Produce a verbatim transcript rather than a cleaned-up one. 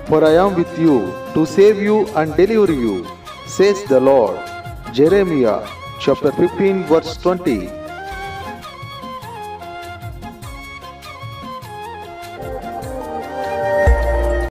For I am with you to save you and deliver you, says the Lord. Jeremiah chapter fifteen verse twenty.